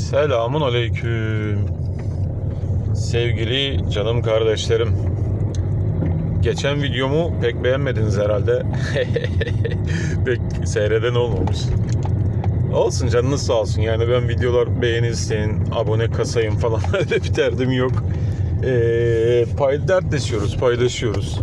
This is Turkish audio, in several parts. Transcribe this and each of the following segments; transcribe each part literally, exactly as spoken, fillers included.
Selamun aleyküm. Sevgili canım kardeşlerim. Geçen videomu pek beğenmediniz herhalde. Pek seyreden olmamış. Olsun, canınız sağ olsun. Yani ben videolar beğenilsin, abone kasayım falan öyle bir derdim yok. Ee, pay, dertleşiyoruz, paylaşıyoruz.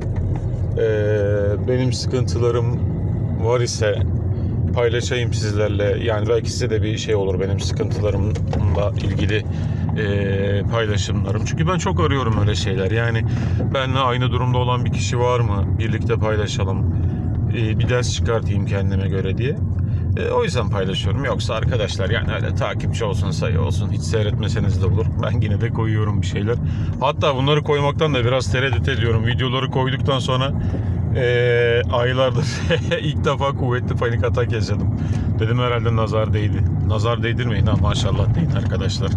Ee, benim sıkıntılarım var ise paylaşayım sizlerle. Yani belki size de bir şey olur benim sıkıntılarımla ilgili e, paylaşımlarım. Çünkü ben çok arıyorum öyle şeyler. Yani benimle aynı durumda olan bir kişi var mı? Birlikte paylaşalım. E, bir ders çıkartayım kendime göre diye. E, o yüzden paylaşıyorum. Yoksa arkadaşlar yani öyle takipçi olsun, sayı olsun, hiç seyretmeseniz de olur. Ben yine de koyuyorum bir şeyler. Hatta bunları koymaktan da biraz tereddüt ediyorum. Videoları koyduktan sonra Ee, aylardır ilk defa kuvvetli panik atak yaşadım. Dedim herhalde nazar değdi. Nazar değdirmeyin ha, maşallah deyin arkadaşlar.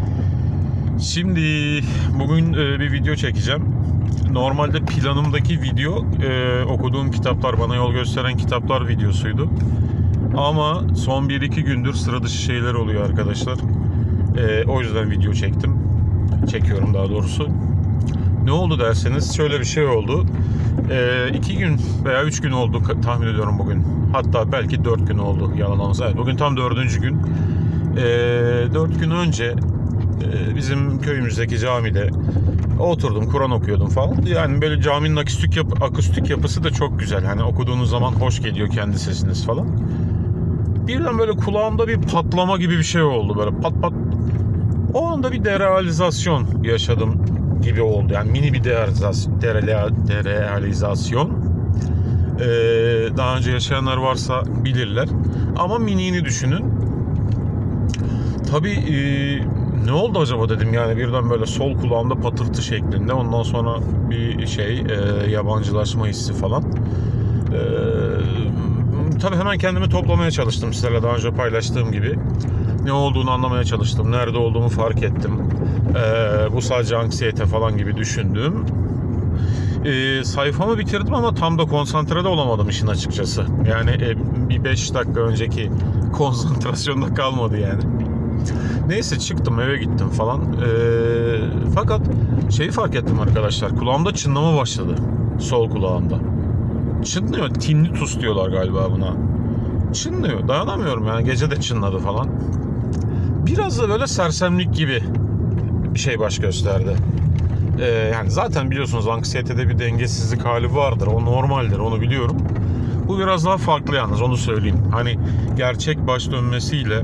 Şimdi bugün e, bir video çekeceğim. Normalde planımdaki video e, okuduğum kitaplar, bana yol gösteren kitaplar videosuydu. Ama son bir iki gündür sıra dışı şeyler oluyor arkadaşlar. E, o yüzden video çektim. Çekiyorum daha doğrusu. Ne oldu derseniz şöyle bir şey oldu. Ee, iki gün veya üç gün oldu tahmin ediyorum bugün. Hatta belki dört gün oldu yalan olmasa. Evet, bugün tam dördüncü gün. Ee, dört gün önce e, bizim köyümüzdeki camide oturdum, Kur'an okuyordum falan. Yani böyle caminin akustik, yap akustik yapısı da çok güzel. Hani okuduğunuz zaman hoş geliyor kendi sesiniz falan. Birden böyle kulağımda bir patlama gibi bir şey oldu. Böyle pat pat. O anda bir derealizasyon yaşadım gibi oldu. Yani mini bir derealizasyon. derealizasyon. Ee, daha önce yaşayanlar varsa bilirler. Ama mini'ni düşünün. Tabii e, ne oldu acaba dedim yani, birden böyle sol kulağımda patırtı şeklinde. Ondan sonra bir şey e, yabancılaşma hissi falan. E, tabii hemen kendimi toplamaya çalıştım, sizlerle daha önce paylaştığım gibi. Ne olduğunu anlamaya çalıştım. Nerede olduğumu fark ettim. Ee, bu sadece anksiyete falan gibi düşündüm. Ee, sayfamı bitirdim ama tam da konsantre de olamadım işin açıkçası. Yani e, bir beş dakika önceki konsantrasyonda kalmadı yani. Neyse çıktım, eve gittim falan. Ee, fakat şeyi fark ettim arkadaşlar. Kulağımda çınlama başladı. Sol kulağımda. Çınlıyor. Tinnitus diyorlar galiba buna. Çınlıyor. Dayanamıyorum yani. Gece de çınladı falan. Biraz da böyle sersemlik gibi bir şey baş gösterdi. Ee, yani zaten biliyorsunuz anksiyetede bir dengesizlik hali vardır. O normaldir, onu biliyorum. Bu biraz daha farklı yalnız, onu söyleyeyim. Hani gerçek baş dönmesiyle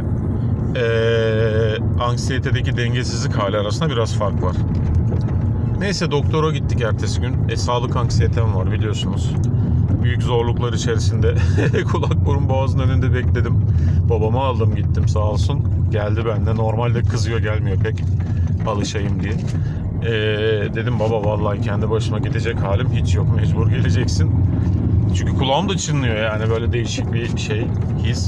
ee, anksiyetedeki dengesizlik hali arasında biraz fark var. Neyse doktora gittik ertesi gün. E, sağlık anksiyetem var biliyorsunuz. Büyük zorluklar içerisinde kulak burun boğazın önünde bekledim. Babamı aldım gittim sağ olsun. Geldi benden. Normalde kızıyor, gelmiyor pek. Alışayım diye. Ee, dedim baba vallahi kendi başıma gidecek halim hiç yok. Mecbur geleceksin. Çünkü kulağım da çınlıyor yani, böyle değişik bir şey, his.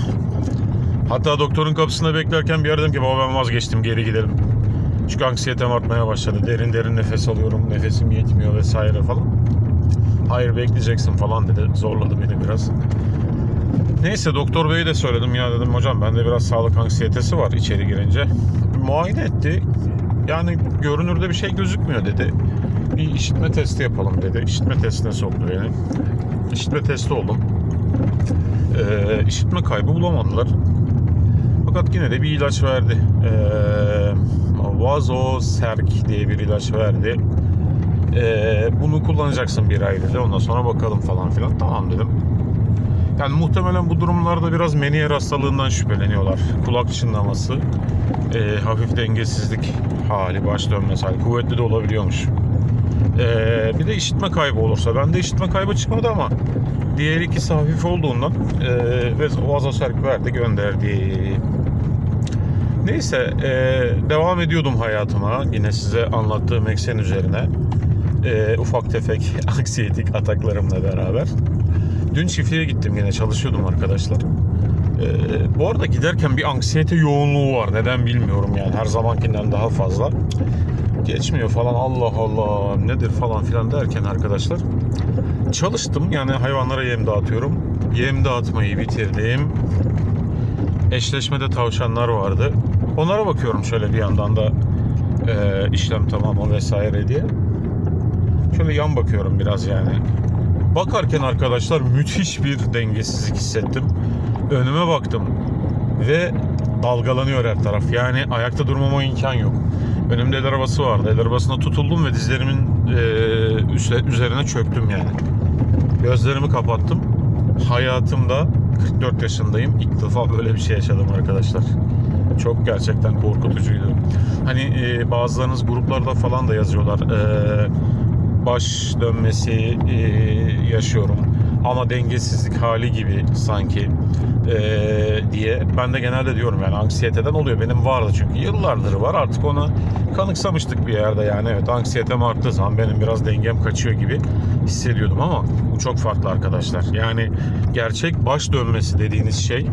Hatta doktorun kapısında beklerken bir yer dedim ki baba ben vazgeçtim, geri gidelim. Çünkü anksiyetem artmaya başladı. Derin derin nefes alıyorum. Nefesim yetmiyor vesaire falan. Hayır bekleyeceksin falan dedi. Zorladı beni biraz. Neyse doktor beye de söyledim, ya dedim hocam bende biraz sağlık anksiyetesi var içeri girince. Muayene etti. Yani görünürde bir şey gözükmüyor dedi. Bir işitme testi yapalım dedi. İşitme testine soktu beni. İşitme testi oldum. Ee, işitme kaybı bulamadılar. Fakat yine de bir ilaç verdi. Ee, Vazoserk diye bir ilaç verdi. Ee, bunu kullanacaksın bir ay dedi. Ondan sonra bakalım falan filan. Tamam dedim. Yani muhtemelen bu durumlarda biraz Meniere hastalığından şüpheleniyorlar. Kulak çınlaması, e, hafif dengesizlik hali, baş dönmesi hali. Kuvvetli de olabiliyormuş. E, bir de işitme kaybı olursa. Bende işitme kaybı çıkmadı ama diğer ikisi hafif olduğundan e, ve vazoserk verdi, gönderdi. Neyse e, devam ediyordum hayatıma. Yine size anlattığım eksen üzerine. E, ufak tefek anksiyetik ataklarımla beraber. Dün çiftliğe gittim, yine çalışıyordum arkadaşlar. Ee, bu arada giderken bir anksiyete yoğunluğu var. Neden bilmiyorum yani, her zamankinden daha fazla. Geçmiyor falan, Allah Allah nedir falan filan derken arkadaşlar. Çalıştım yani, hayvanlara yem dağıtıyorum. Yem dağıtmayı bitirdim. Eşleşmede tavşanlar vardı. Onlara bakıyorum şöyle bir yandan da e, işlem tamamı vesaire diye. Şöyle yan bakıyorum biraz yani. Bakarken arkadaşlar müthiş bir dengesizlik hissettim. Önüme baktım ve dalgalanıyor her taraf. Yani ayakta durmama imkan yok. Önümde el arabası vardı. El arabasına tutuldum ve dizlerimin e, üzerine çöktüm yani. Gözlerimi kapattım. Hayatımda kırk dört yaşındayım. İlk defa böyle bir şey yaşadım arkadaşlar. Çok gerçekten korkutucuydu. Hani e, bazılarınız gruplarda falan da yazıyorlar. E, baş dönmesi e, yaşıyorum ama dengesizlik hali gibi sanki e, diye. Ben de genelde diyorum yani anksiyeteden oluyor. Benim vardı çünkü yıllardır var. Artık onu kanıksamıştık bir yerde yani. Evet, anksiyetem arttığı zaman benim biraz dengem kaçıyor gibi hissediyordum ama bu çok farklı arkadaşlar. Yani gerçek baş dönmesi dediğiniz şey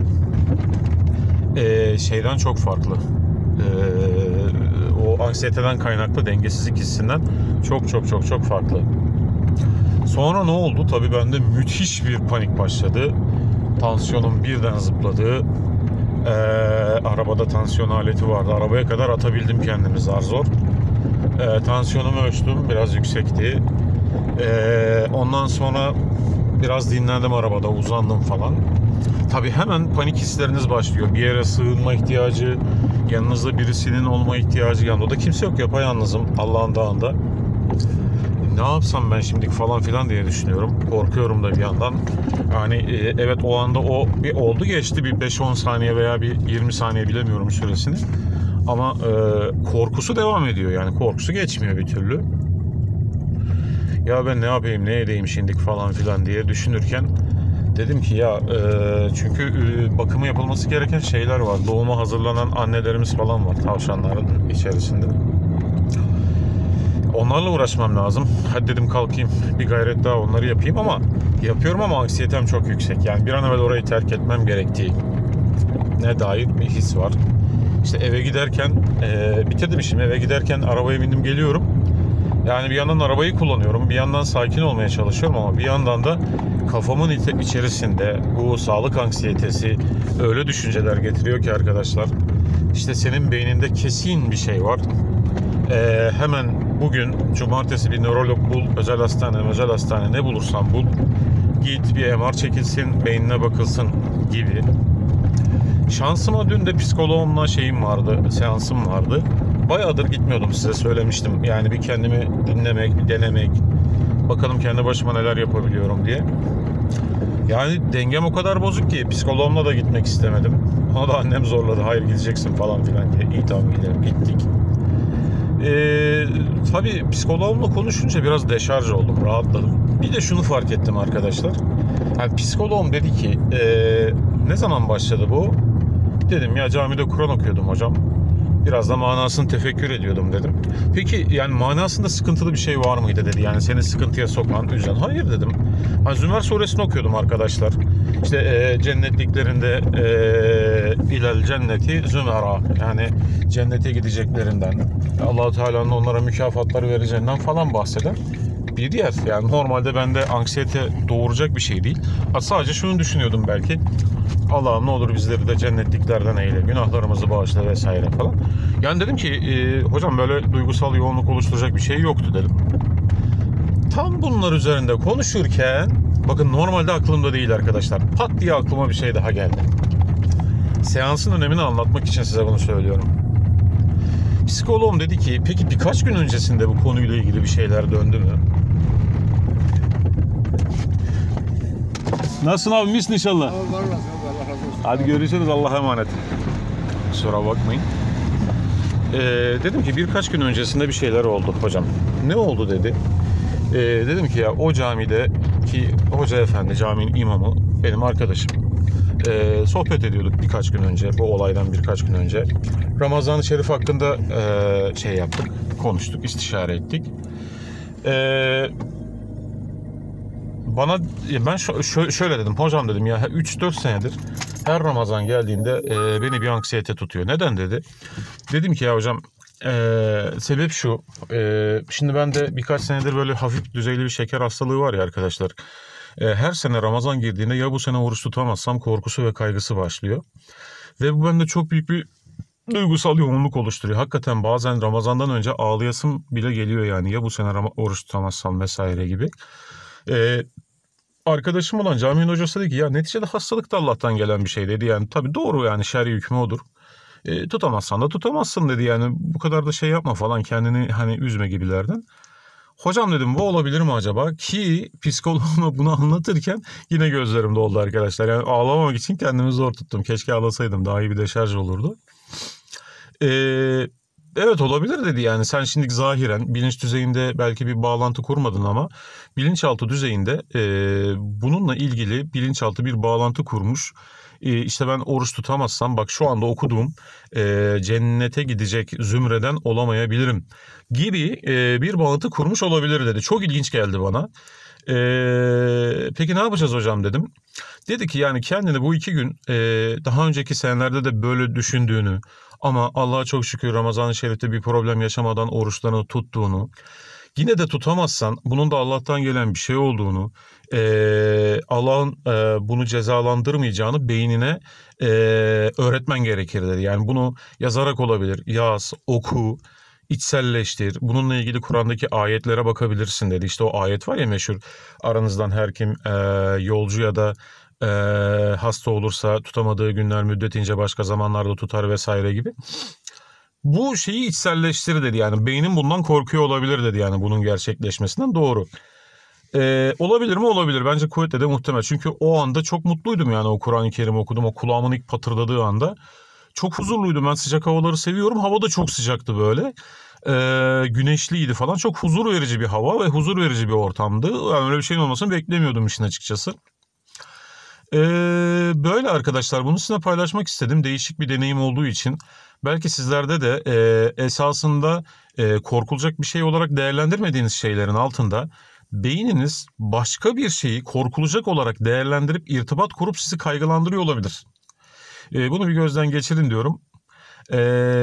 e, şeyden çok farklı. Eee o anksiyeteden kaynaklı dengesizlik hissinden çok çok çok çok farklı. Sonra ne oldu? Tabii bende müthiş bir panik başladı. Tansiyonum birden zıpladı. Ee, arabada tansiyon aleti vardı. Arabaya kadar atabildim kendimi zar zor. Ee, tansiyonumu ölçtüm. Biraz yüksekti. Ee, ondan sonra biraz dinlendim arabada. Uzandım falan. Tabii hemen panik hisleriniz başlıyor. Bir yere sığınma ihtiyacı, yanınızda birisinin olma ihtiyacı. Yanında da kimse yok, yapayalnızım Allah'ın dağında. Ne yapsam ben şimdilik falan filan diye düşünüyorum. Korkuyorum da bir yandan. Yani e, evet o anda o bir oldu geçti bir beş on saniye veya bir yirmi saniye bilemiyorum süresini. Ama e, korkusu devam ediyor yani korkusu geçmiyor bir türlü. Ya ben ne yapayım ne edeyim şimdilik falan filan diye düşünürken dedim ki ya e, çünkü e, bakımı yapılması gereken şeyler var. Doğuma hazırlanan annelerimiz falan var tavşanların içerisinde. Onlarla uğraşmam lazım. Hadi dedim kalkayım bir gayret daha onları yapayım ama yapıyorum ama anksiyetem çok yüksek. Yani bir an evvel orayı terk etmem gerektiği ne dair bir his var. İşte eve giderken e, bitirdim işimi. Eve giderken arabaya bindim geliyorum. Yani bir yandan arabayı kullanıyorum. Bir yandan sakin olmaya çalışıyorum ama bir yandan da kafamın içerisinde bu sağlık anksiyetesi öyle düşünceler getiriyor ki arkadaşlar. İşte senin beyninde kesin bir şey var. Ee, hemen bugün cumartesi bir nörolog bul, özel hastane, özel hastane ne bulursan bul. Git bir M R çekilsin, beynine bakılsın gibi. Şansıma dün de psikoloğumla şeyim vardı, seansım vardı. Bayağıdır gitmiyordum size söylemiştim. Yani bir kendimi dinlemek, bir denemek. Bakalım kendi başıma neler yapabiliyorum diye. Yani dengem o kadar bozuk ki psikoloğumla da gitmek istemedim. Ona da annem zorladı. Hayır gideceksin falan filan diye. İyi tamam gidelim. Gittik. Ee, tabii psikoloğumla konuşunca biraz deşarj oldum. Rahatladım. Bir de şunu fark ettim arkadaşlar. Yani psikoloğum dedi ki ee, ne zaman başladı bu? Dedim ya camide Kur'an okuyordum hocam. Biraz da manasını tefekkür ediyordum dedim. Peki yani manasında sıkıntılı bir şey var mıydı dedi. Yani seni sıkıntıya sokan, üzen. Hayır dedim. Hani Zümer suresini okuyordum arkadaşlar. İşte e, cennetliklerinde e, ilel cenneti zümera. Yani cennete gideceklerinden, Allah-u Teala'nın onlara mükafatları vereceğinden falan bahseder. Bir diğer yani normalde bende anksiyete doğuracak bir şey değil. Sadece şunu düşünüyordum belki. Allah'ım ne olur bizleri de cennetliklerden eyle, günahlarımızı bağışla vesaire falan. Yani dedim ki e, hocam böyle duygusal yoğunluk oluşturacak bir şey yoktu dedim. Tam bunlar üzerinde konuşurken bakın normalde aklımda değil arkadaşlar. Pat diye aklıma bir şey daha geldi. Seansın önemini anlatmak için size bunu söylüyorum. Psikoloğum dedi ki peki birkaç gün öncesinde bu konuyla ilgili bir şeyler döndü mü? Nasılsın abi, misin inşallah? Hadi görüşürüz, Allah'a emanet. Kusura bakmayın. Ee, dedim ki birkaç gün öncesinde bir şeyler oldu hocam. Ne oldu dedi. Ee, dedim ki ya o camide ki hoca efendi caminin imamı benim arkadaşım. Ee, sohbet ediyorduk birkaç gün önce, bu olaydan birkaç gün önce. Ramazan-ı Şerif hakkında e, şey yaptık, konuştuk, istişare ettik. Eee Bana ben şö şöyle dedim hocam dedim ya üç dört senedir her Ramazan geldiğinde e, beni bir anksiyete tutuyor. Neden dedi. Dedim ki ya hocam e, sebep şu. E, şimdi ben de birkaç senedir böyle hafif düzeyli bir şeker hastalığı var ya arkadaşlar. E, her sene Ramazan girdiğinde ya bu sene oruç tutamazsam korkusu ve kaygısı başlıyor. Ve bu bende çok büyük bir duygusal yoğunluk oluşturuyor. Hakikaten bazen Ramazan'dan önce ağlayasım bile geliyor yani. Ya bu sene Ram- oruç tutamazsam vesaire gibi. Ee, Arkadaşım olan caminin hocası dedi ki ya neticede hastalık da Allah'tan gelen bir şey dedi. Yani tabii doğru, yani şer'i hükmü odur. E, tutamazsan da tutamazsın dedi, yani bu kadar da şey yapma falan, kendini hani üzme gibilerden. Hocam dedim bu olabilir mi acaba? Ki psikoloğuma bunu anlatırken yine gözlerim doldu arkadaşlar. Yani ağlamamak için kendimi zor tuttum. Keşke ağlasaydım, daha iyi bir deşarj olurdu. Eee... Evet olabilir dedi, yani sen şimdi zahiren bilinç düzeyinde belki bir bağlantı kurmadın ama bilinçaltı düzeyinde e, bununla ilgili bilinçaltı bir bağlantı kurmuş. E, işte ben oruç tutamazsam bak şu anda okuduğum e, cennete gidecek zümreden olamayabilirim gibi e, bir bağlantı kurmuş olabilir dedi. Çok ilginç geldi bana. E, peki ne yapacağız hocam dedim. Dedi ki yani kendini bu iki gün e, daha önceki senelerde de böyle düşündüğünü ama Allah'a çok şükür Ramazan-ı Şerif'te bir problem yaşamadan oruçlarını tuttuğunu, yine de tutamazsan bunun da Allah'tan gelen bir şey olduğunu, e, Allah'ın e, bunu cezalandırmayacağını beynine e, öğretmen gerekir dedi. Yani bunu yazarak olabilir, yaz, oku, içselleştir. Bununla ilgili Kur'an'daki ayetlere bakabilirsin dedi. İşte o ayet var ya meşhur, aranızdan her kim e, yolcu ya da e, hasta olursa tutamadığı günler müddetince başka zamanlarda tutar vesaire gibi. Bu şeyi içselleştir dedi, yani beynin bundan korkuyor olabilir dedi, yani bunun gerçekleşmesinden. Doğru. Ee, olabilir mi? Olabilir. Bence kuvvetle de muhtemel. Çünkü o anda çok mutluydum, yani o Kur'an-ı Kerim okudum. O kulağımın ilk patırdadığı anda. Çok huzurluydum. Ben sıcak havaları seviyorum. Hava da çok sıcaktı böyle. Ee, güneşliydi falan. Çok huzur verici bir hava ve huzur verici bir ortamdı. Yani öyle bir şeyin olmasını beklemiyordum işin açıkçası. Ee, böyle arkadaşlar, bunu sizinle paylaşmak istedim. Değişik bir deneyim olduğu için. Belki sizlerde de e, esasında e, korkulacak bir şey olarak değerlendirmediğiniz şeylerin altında beyniniz başka bir şeyi korkulacak olarak değerlendirip irtibat kurup sizi kaygılandırıyor olabilir. E, bunu bir gözden geçirin diyorum. E,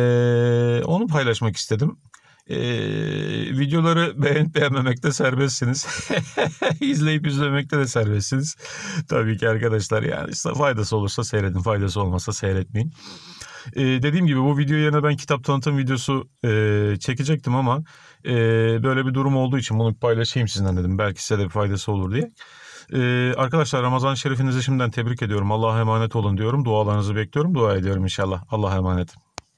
onu paylaşmak istedim. E, videoları beğenip beğenmemekte serbestsiniz. İzleyip izlemekte de serbestsiniz. Tabii ki arkadaşlar, yani işte faydası olursa seyredin, faydası olmazsa seyretmeyin. Ee, dediğim gibi bu video yerine ben kitap tanıtım videosu e, çekecektim ama e, böyle bir durum olduğu için bunu paylaşayım sizinle dedim. Belki size de bir faydası olur diye. Ee, arkadaşlar Ramazan şerifinizi şimdiden tebrik ediyorum. Allah'a emanet olun diyorum. Dualarınızı bekliyorum. Dua ediyorum inşallah. Allah'a emanet.